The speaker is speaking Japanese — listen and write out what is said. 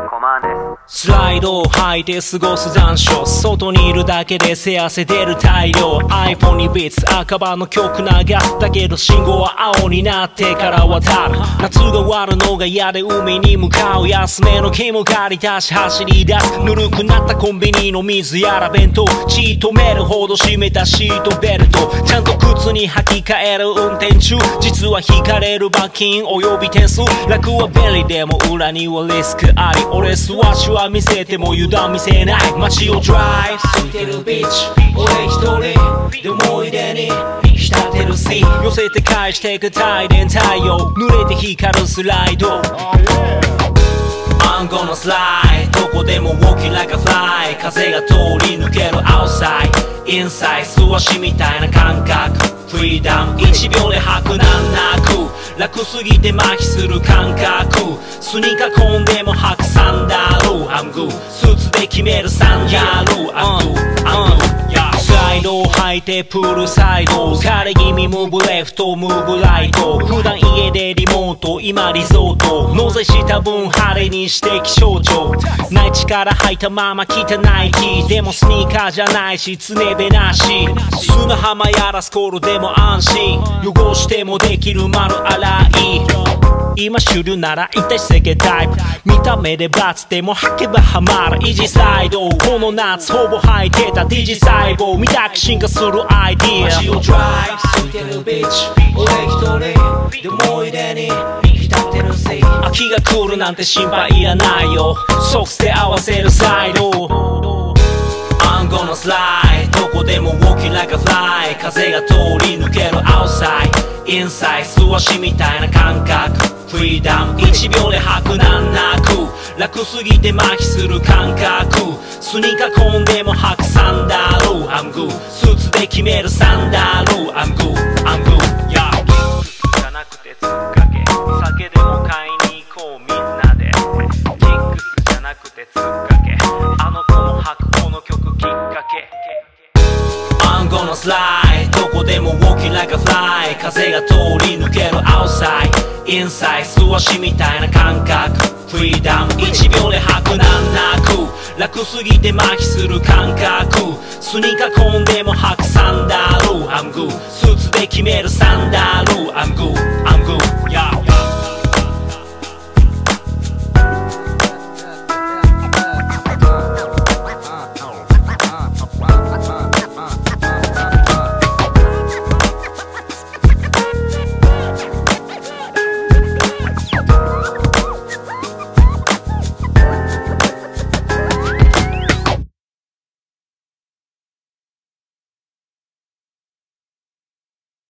コマンです。 スライド履いて過ごす残暑、外にいるだけで背汗出る大量。 iPhone にbeats、赤盤の曲流す。だけど信号は青になってから渡る。夏が終わるのが嫌で海に向かう。安めの軽も借りたし走り出す。ぬるくなったコンビニの水やら弁当。血止めるほど締めたシートベルト。ちゃんと靴に履き替える運転中。実はひかれる罰金および点数。楽は便利でも裏にはリスクあり。俺素足は見せても油断見せない。街を Drive 空いてるBeach、俺一人で思い出に浸ってるSea、寄せて返してく大量、濡れて光るスライド。I'm gonna slide、 どこでも Walkin like a fly、 風が通り抜ける outside inside、 素足みたいな感覚、フリーダウン1秒で吐くなんなく、楽すぎて麻痺する感覚、スニーカーコンでも履くサンダル、 I'm good、 スーツで決めるサンダル、 I'm good、 I'm good、スライド履いてプールサイド、枯れ気味ムーブレフトムーブライト、普段家でリモート今リゾート、納税した分晴れにして気象庁、内地から履いたまま汚い木でもスニーカーじゃないし常べなし、砂浜やらスコールでも安心、汚してもできる丸洗い、今主流なら一体世界タイプ、見た目で罰でも履けばハマるイージースライド、この夏ほぼ履いてたデジ細胞見たく進化するアイディア、街を Drive 空いてるビーチ、俺一人で思い出に浸ってるSea、秋が来るなんて心配いらないよ、ソックスで合わせるサイド、I'm gonna slide、 どこでも Walkin like a fly、 風が通り抜ける outside inside、 素足みたいな感覚、フリーダウン1秒で吐くなんなく、楽すぎて麻痺する感覚、スニーカーコンでも履くサンダル、 I'm good、 スーツで決めるサンダル、 I'm good、 I'm good、 yeah、 キックスじゃなくてつっかけ、酒でも買いに行こうみんなで、キックスじゃなくてつっかけ、あの子も履くこの曲きっかけ、I'm gonna slide、 どこでも Walkin like a fly、 風が通り抜ける outside inside、 素足みたいな感覚、フリーダウン1秒で吐くなんなく、楽すぎて麻痺する感覚、スニーカーコンでも履くサンダル、 I'm good、 スーツで決めるサンダル、 I'm good、 I'm good、 yeah